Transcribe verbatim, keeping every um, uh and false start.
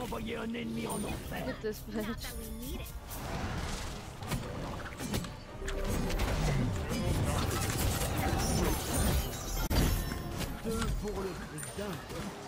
envoyer un ennemi en enfer. Get this bitch. Deux pour le prix d'un.